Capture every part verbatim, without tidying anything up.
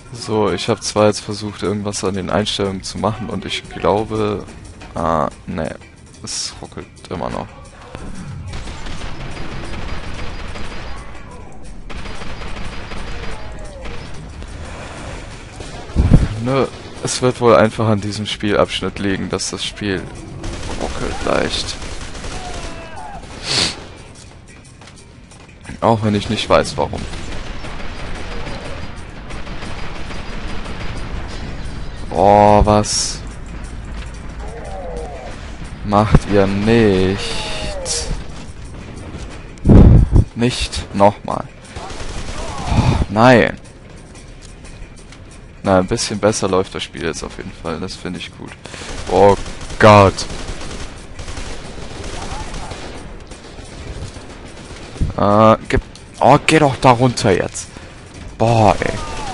So, ich habe zwar jetzt versucht, irgendwas an den Einstellungen zu machen und ich glaube... Ah, ne. Es ruckelt immer noch. Nö, es wird wohl einfach an diesem Spielabschnitt liegen, dass das Spiel ruckelt leicht. Auch wenn ich nicht weiß, warum. Oh, was macht ihr nicht? Nicht nochmal. Oh, nein. Na, ein bisschen besser läuft das Spiel jetzt auf jeden Fall. Das finde ich gut. Oh Gott. Äh, gib... Oh, geh doch da runter jetzt. Boah, ey.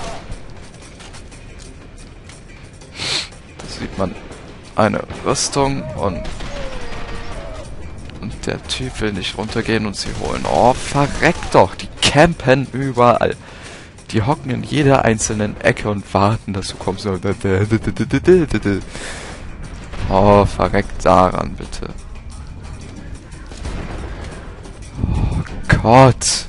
Da sieht man eine Rüstung und... Und der Typ will nicht runtergehen und sie holen. Oh, verreck doch. Die campen überall. Die hocken in jeder einzelnen Ecke und warten, dass du kommst. Oh, verreck daran, bitte. Oh Gott.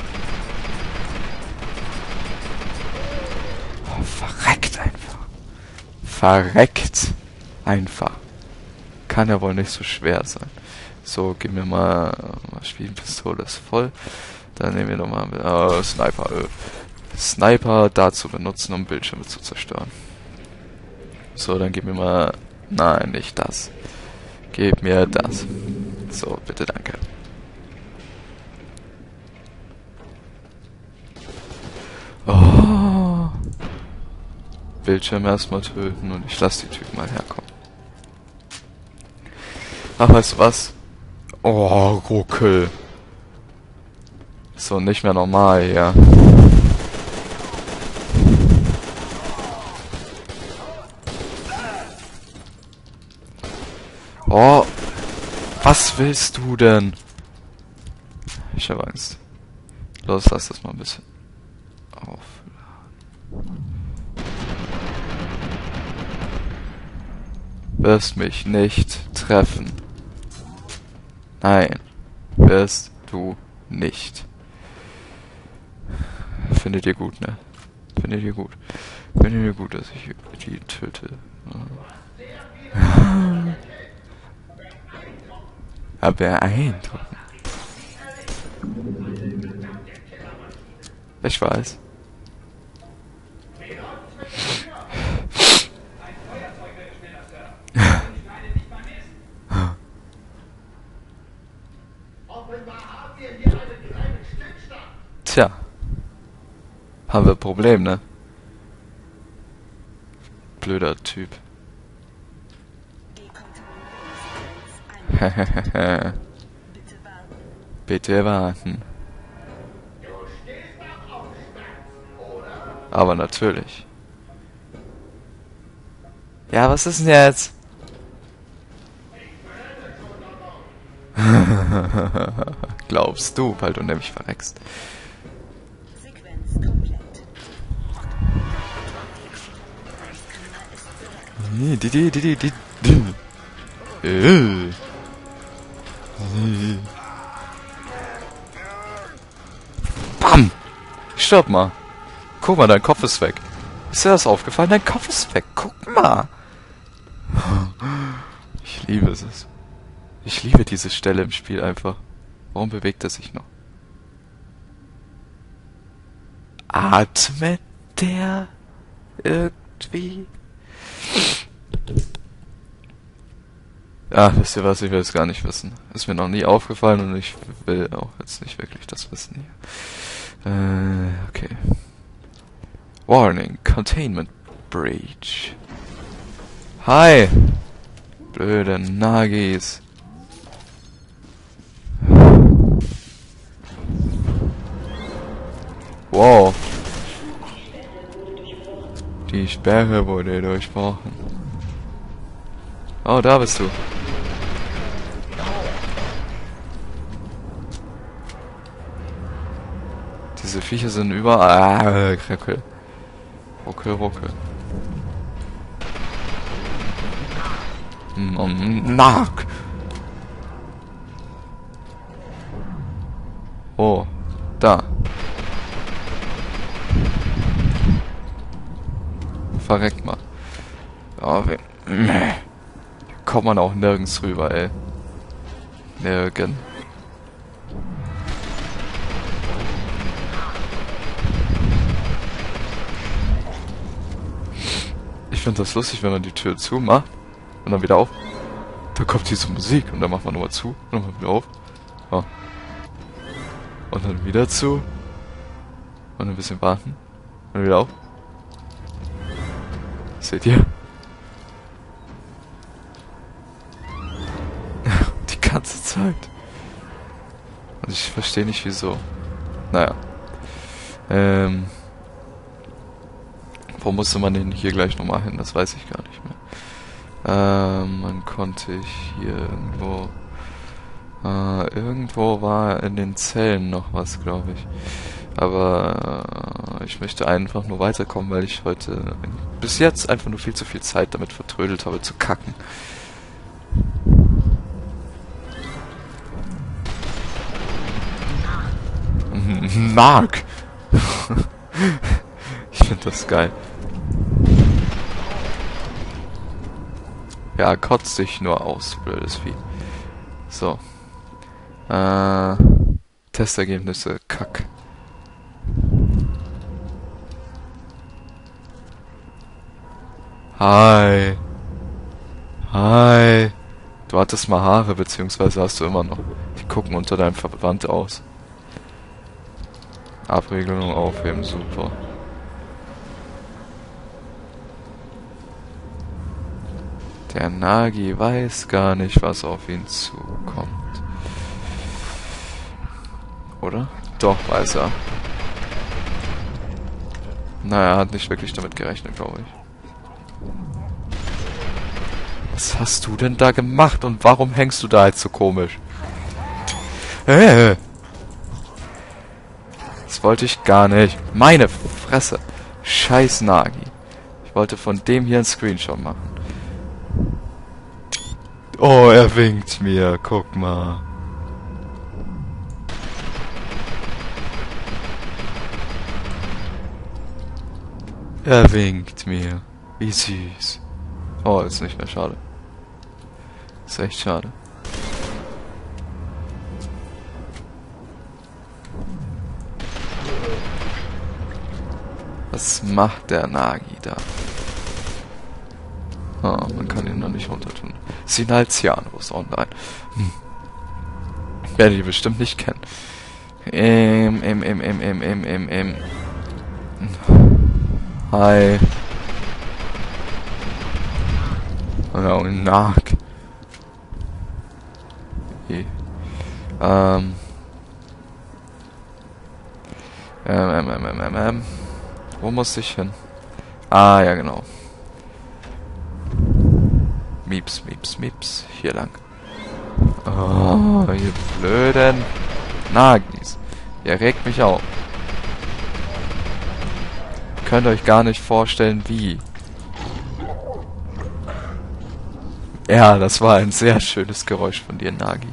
Oh, verreckt einfach. Verreckt einfach. Kann ja wohl nicht so schwer sein. So, gib mir mal... Maschinenpistole ist voll. Dann nehmen wir nochmal... Oh, Sniper. Äh. Sniper dazu benutzen, um Bildschirme zu zerstören. So, dann gib mir mal... Nein, nicht das. Gib mir das. So, bitte, danke. Oh. Bildschirm erstmal töten und ich lasse die Typen mal herkommen. Ach, weißt du was? Oh, Ruckel. So, nicht mehr normal, ja. Oh, was willst du denn? Ich habe Angst. Los, lass das mal ein bisschen aufladen. Wirst mich nicht treffen. Nein, wirst du nicht. Findet ihr gut, ne? Findet ihr gut. Findet ihr gut, dass ich die töte. Aber beeindruckend. Ich weiß. Tja. Haben wir ein Problem, ne? Blöder Typ. Hehehe. Bitte warten. Aber natürlich. Ja, was ist denn jetzt? Glaubst du, weil du nämlich verreckst. Die, die, die, die, die. Äh. Bam! Stirb mal. Guck mal, dein Kopf ist weg. Ist dir das aufgefallen? Dein Kopf ist weg. Guck mal. Ich liebe es. Ich liebe diese Stelle im Spiel einfach. Warum bewegt er sich noch? Atmet der irgendwie? Ah, wisst ihr was? Ich will es gar nicht wissen. Ist mir noch nie aufgefallen und ich will auch jetzt nicht wirklich das wissen hier. Äh, okay. Warning, Containment Breach. Hi! Blöde Nagis. Wow. Die Sperre wurde durchbrochen. Oh, da bist du. Diese Viecher sind überall. Ah, Krackel. Ruckel, ruckel. Nark! Oh, da. Verreckt mal. Ja, wir, kommt man auch nirgends rüber, ey. Nirgends. Ich finde das lustig, wenn man die Tür zumacht und dann wieder auf. Da kommt diese Musik und dann macht man nochmal zu und dann macht man wieder auf. Ja. Und dann wieder zu. Und ein bisschen warten. Und dann wieder auf. Seht ihr? Die ganze Zeit. Und ich verstehe nicht wieso. Naja. Ähm. Wo musste man denn hier gleich nochmal hin? Das weiß ich gar nicht mehr. Ähm, man konnte hier irgendwo... Äh, irgendwo war in den Zellen noch was, glaube ich. Aber äh, ich möchte einfach nur weiterkommen, weil ich heute bis jetzt einfach nur viel zu viel Zeit damit vertrödelt habe, zu kacken. Mark! Ich finde das geil. Ja, kotzt dich nur aus, blödes Vieh. So. Äh, Testergebnisse, kack. Hi. Hi. Du hattest mal Haare, beziehungsweise hast du immer noch. Die gucken unter deinem Verband aus. Abregelung aufheben, super. Der Nagi weiß gar nicht, was auf ihn zukommt. Oder? Doch, weiß er. Naja, er hat nicht wirklich damit gerechnet, glaube ich. Was hast du denn da gemacht und warum hängst du da jetzt so komisch? Äh. Das wollte ich gar nicht. Meine Fresse. Scheiß Nagi. Ich wollte von dem hier einen Screenshot machen. Oh, er winkt mir. Guck mal. Er winkt mir. Wie süß. Oh, ist nicht mehr schade. Ist echt schade. Was macht der Nagi da? Ah, man kann ihn noch nicht runter tun. Sinalcianus online. Hm. Werde ich bestimmt nicht kennen. Ähm, ähm, ähm, ähm, ähm, ähm, ähm, ähm. Hi. Oh, Nark. Okay. Ähm. Ähm, ähm, ähm, ähm, ähm, ähm. Wo muss ich hin? Ah, ja, genau. Mieps, mieps, mieps. Hier lang. Oh, ihr blöden Nagis. Ihr regt mich auf. Könnt euch gar nicht vorstellen, wie. Ja, das war ein sehr schönes Geräusch von dir, Nagi.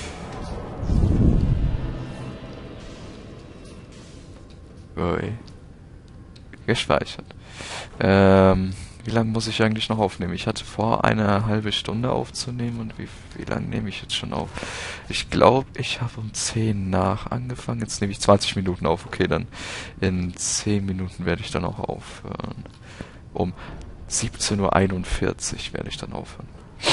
Ui. Gespeichert. Ähm, wie lange muss ich eigentlich noch aufnehmen? Ich hatte vor, eine halbe Stunde aufzunehmen. Und wie, wie lange nehme ich jetzt schon auf? Ich glaube, ich habe um zehn nach angefangen. Jetzt nehme ich zwanzig Minuten auf. Okay, dann in zehn Minuten werde ich dann auch aufhören. Um siebzehn Uhr einundvierzig werde ich dann aufhören.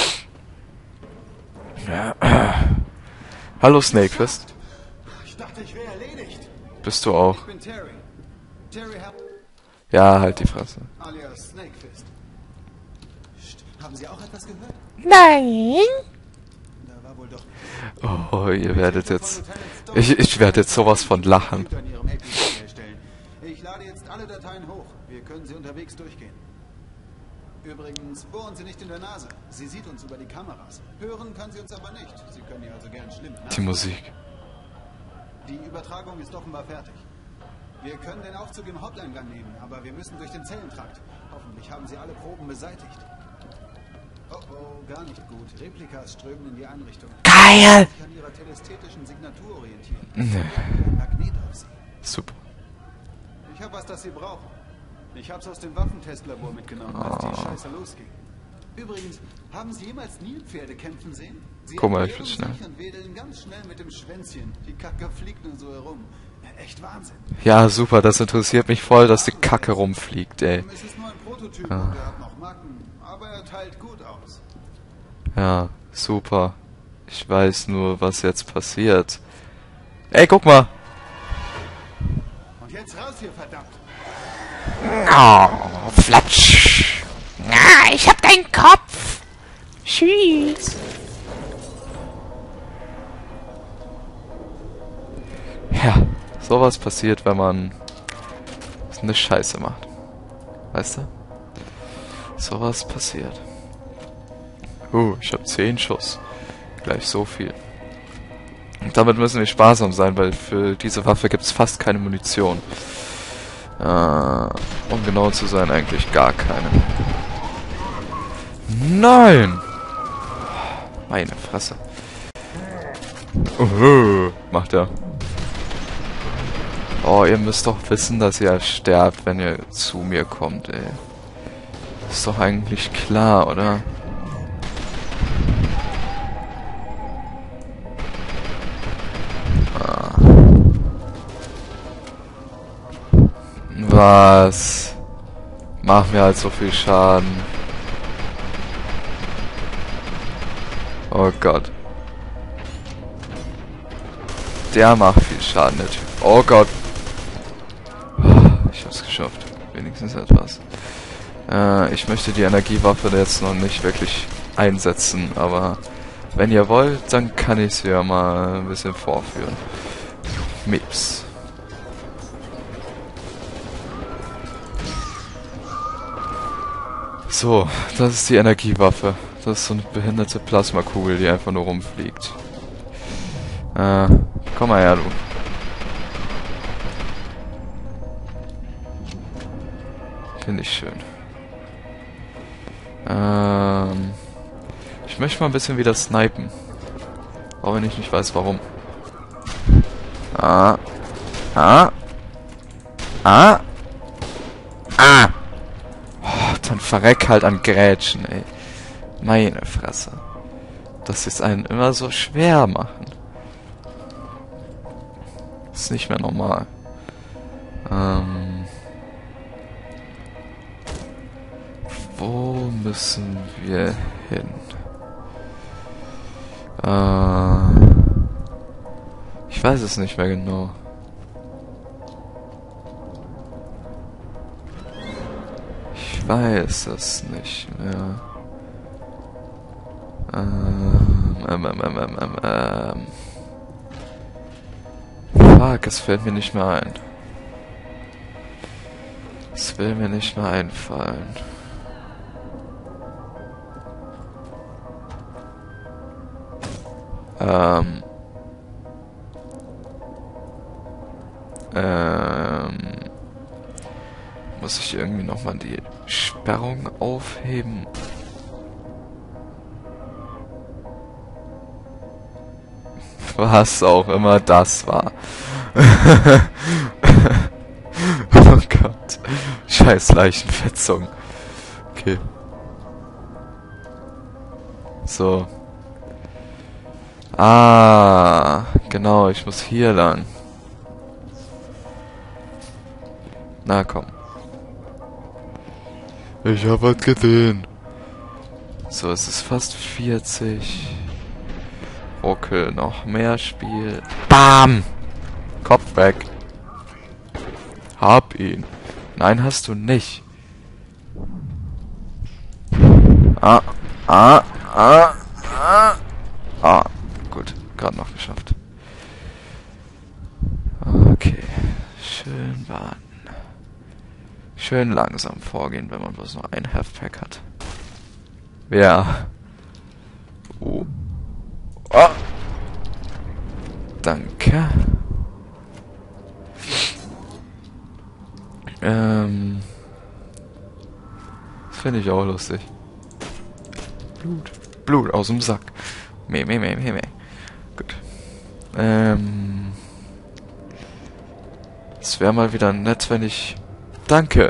Ja. Hallo Snakefist. Ich dachte, ich wäre erledigt. Bist du auch? Ich bin Terry. Terry ha Ja, halt die Fresse. alias Snakefist. Psst, haben Sie auch etwas gehört? Nein. Da war wohl doch Oh, ihr werdet jetzt... Ich, ich werde jetzt sowas von lachen. Computer in Ihrem A P C herstellen. Ich lade jetzt alle Dateien hoch. Wir können sie unterwegs durchgehen. Übrigens, bohren Sie nicht in der Nase. Sie sieht uns über die Kameras. Hören kann sie uns aber nicht. Sie können ihr also gern schlimm Die Musik. Die Übertragung ist offenbar fertig. Wir können den Aufzug im Haupteingang nehmen, aber wir müssen durch den Zellentrakt. Hoffentlich haben sie alle Proben beseitigt. Oh oh, gar nicht gut. Replikas strömen in die Einrichtung. Geil! Ich an ihrer telesthetischen Signatur orientieren. Nee. Ein Magnet auf sie. Super. Ich habe was, das sie brauchen. Ich hab's aus dem Waffentestlabor mitgenommen, als die Scheiße losging. Übrigens, haben Sie jemals Nilpferde kämpfen sehen? Sie Guck mal, ich bin erklären schnell. sich und wedeln ganz schnell mit dem Schwänzchen. Die Kacke fliegt nur so herum. Echt Wahnsinn. Ja, super, das interessiert mich voll, dass die Kacke rumfliegt, ey. Es ist nur ein Prototyp Ja. und er hat noch Macken, aber er teilt gut aus. Ja, super. Ich weiß nur, was jetzt passiert. Ey, guck mal! Und jetzt raus hier, verdammt! Oh, Flatsch! Ah, ich hab deinen Kopf! Tschüss! Ja, sowas passiert, wenn man eine Scheiße macht. Weißt du? Sowas passiert. Uh, ich hab zehn Schuss. Gleich so viel. Und damit müssen wir sparsam sein, weil für diese Waffe gibt's fast keine Munition. Äh, um genau zu sein, eigentlich gar keine. Nein! Meine Fresse. Uh, macht er. Oh, ihr müsst doch wissen, dass ihr sterbt, wenn ihr zu mir kommt, ey. Ist doch eigentlich klar, oder? Ah. Was? Macht mir halt so viel Schaden. Oh Gott. Der macht viel Schaden, der Typ. Oh Gott. Ich hab's geschafft. Wenigstens etwas. Äh, ich möchte die Energiewaffe jetzt noch nicht wirklich einsetzen, aber wenn ihr wollt, dann kann ich sie ja mal ein bisschen vorführen. Mips. So, das ist die Energiewaffe. Das ist so eine behinderte Plasmakugel, die einfach nur rumfliegt. Äh, komm mal her, du. Finde ich schön. Ähm, ich möchte mal ein bisschen wieder snipen. Auch wenn ich nicht weiß, warum. Ah. Ah. Ah. Ah. Oh, dann verreck halt an Grätschen, ey. Meine Fresse. Dass sie es einen immer so schwer machen. Ist nicht mehr normal. Ähm. Wo müssen wir hin? Äh. Ich weiß es nicht mehr genau. Ich weiß es nicht mehr. Ähm, ähm, ähm, ähm, ähm, ähm, ähm. Fuck, es fällt mir nicht mehr ein. Es will mir nicht mehr einfallen. Ähm. Ähm. Muss ich irgendwie nochmal die Sperrung aufheben? Was auch immer das war. Oh Gott. Scheiß Leichenfetzung. Okay. So. Ah, genau, ich muss hier lang. Na komm. Ich hab was gesehen. So, es ist fast vierzig. Ruckel, noch mehr Spiel. Bam! Kopf weg. Hab ihn. Nein, hast du nicht. Ah, ah, ah, ah. Ah, gut. Gerade noch geschafft. Okay. Schön warten. Schön langsam vorgehen, wenn man bloß noch ein Health-Pack hat. Ja. Oh. Oh. Ähm. Das finde ich auch lustig. Blut. Blut aus dem Sack. Meh, meh, meh, meh, meh. Gut. Ähm. Es wäre mal wieder nett, wenn ich... Danke!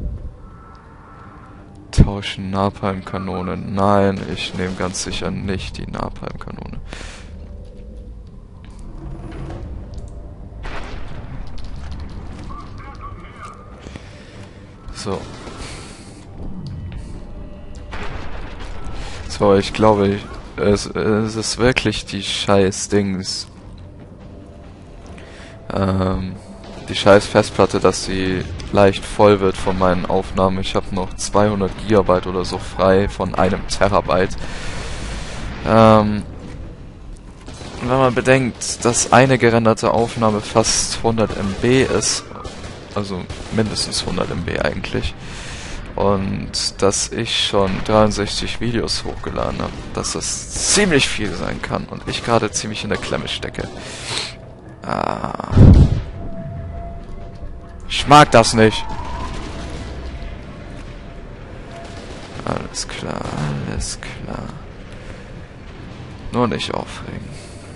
Tauschen Napalm-Kanone. Nein, ich nehme ganz sicher nicht die Napalm-Kanone. So. So, ich glaube, ich, es, es ist wirklich die scheiß Dings. Ähm, die scheiß Festplatte, dass sie leicht voll wird von meinen Aufnahmen. Ich habe noch zweihundert Gigabyte oder so frei von einem Terabyte. Ähm, wenn man bedenkt, dass eine gerenderte Aufnahme fast hundert Megabyte ist, also mindestens hundert Megabyte eigentlich, und dass ich schon dreiundsechzig Videos hochgeladen habe, dass das ziemlich viel sein kann und ich gerade ziemlich in der Klemme stecke. Ah. Ich mag das nicht. Alles klar, alles klar. Nur nicht aufregen.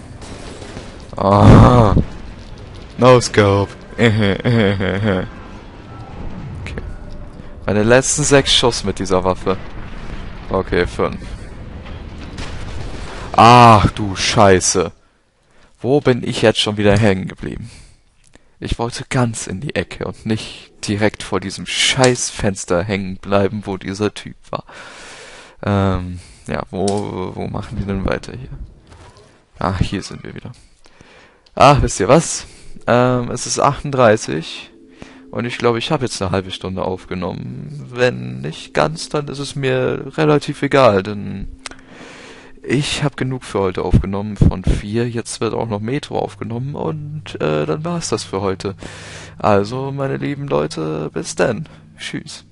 Ah. No scope. Okay. Meine letzten sechs Schuss mit dieser Waffe. Okay, fünf. Ach du Scheiße. Wo bin ich jetzt schon wieder hängen geblieben? Ich wollte ganz in die Ecke und nicht direkt vor diesem scheiß Fenster hängen bleiben, wo dieser Typ war. Ähm, ja, wo, wo machen die denn weiter hier? Ah, hier sind wir wieder. Ach, wisst ihr was? Ähm, es ist achtunddreißig und ich glaube, ich habe jetzt eine halbe Stunde aufgenommen. Wenn nicht ganz, dann ist es mir relativ egal, denn ich habe genug für heute aufgenommen von vier. Jetzt wird auch noch Metro aufgenommen und äh, dann war's das für heute. Also, meine lieben Leute, bis dann. Tschüss.